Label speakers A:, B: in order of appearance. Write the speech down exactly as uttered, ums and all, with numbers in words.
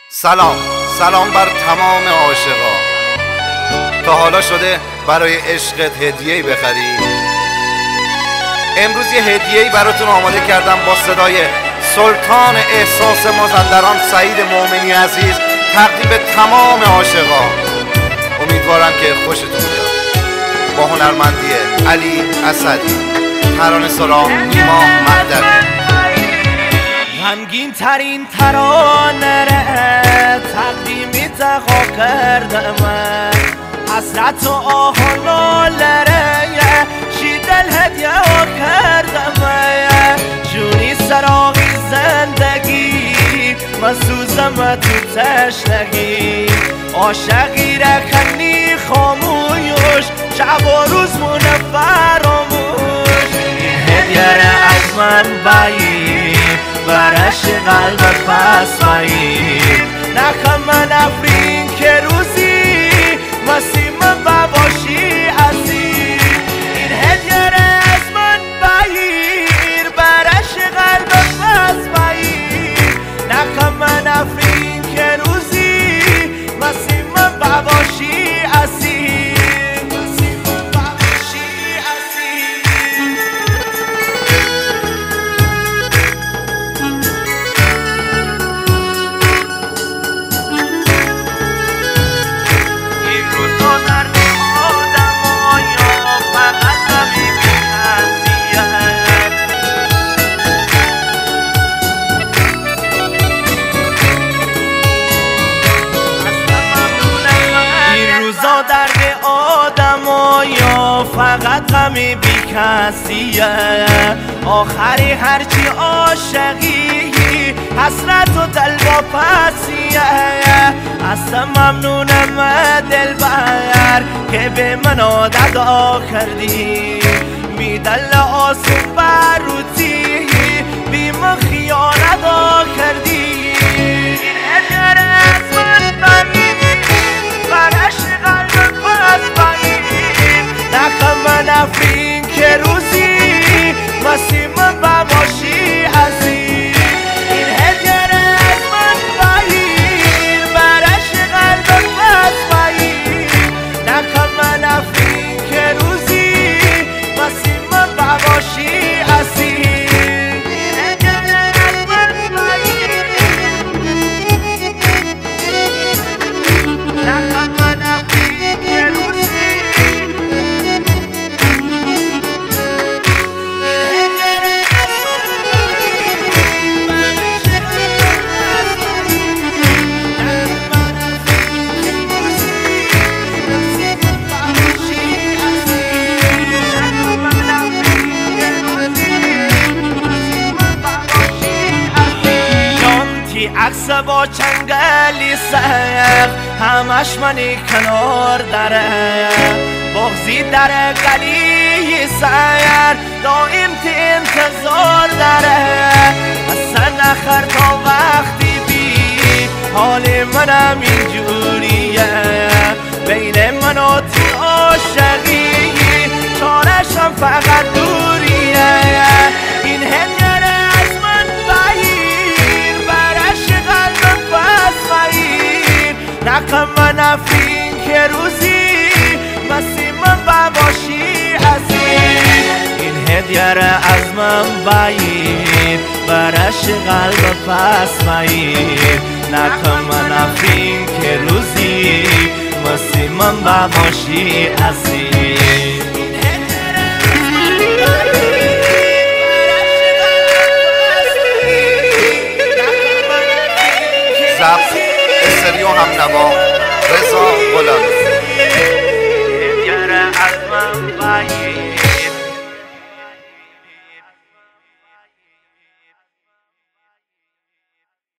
A: سلام سلام بر تمام عاشقا. تا حالا شده برای عشقت هدیه‌ای بخری؟ امروز یه هدیه‌ای براتون آماده کردم با صدای سلطان احساس مازندران سعید مومنی عزیز، تقدیم به تمام عاشقا. امیدوارم که خوشتون بیاد. با هنرمندی علی اسدی، ترانه‌سرا نیما مهدوی.
B: غمگین ترین ترانه ره تقدیمی تقا کردم، حسرت و آه و ناله ره شیدل هدیه ها کردم. جونی سراغی زندگی مسوزم تو تشنگی، عاشقی رکنی خاموش شب و روز مونه فراموش. هدیه ره از من بایی برش قلب پس مایی، نخم من افرین که روزی مسیم بباشی عزیز. این هدیه ره از من بگیر برش قلب پس مایی، نخم من افرین که روزی مسیم بباشی عزیز. درد آدمایا فقط غمی بی کسیه، آخری هرچی عاشقی حسرت و دل با پسیه. اصلا ممنونم دلبر که به من عادت کردی، میدل آسون بروتی بی من خیانت کردی. این هدیه ره از من بگیر برش قلب پس بگیر، نخم من افرین که روزی مسیم بباشی عزیز. این هدیه ره از من بگیر برش قلب پس بگیر، نخم من افرین که روزی مسیم بباشی عزیز. عکس با چنگلی سر همش منی کنار داره، بغزی در گلی سر دائم تی انتظار داره. اصلا نخر تا وقتی بی حال منم اینجوریه، بین من و تی عاشقی چارشم فقط دوریه. این هدیه ره از من بگیر برش قلب پس بگیر، نخم من افرین که روزی مسیم بباشی عزیز. این هدیه ره از من بگیر برش قلب پس بگیر، نخم من افرین که روزی مسیم بباشی عزیز.
A: ضبط استریو همنوا رضا غلامی.
B: هدیه ره از من بگیر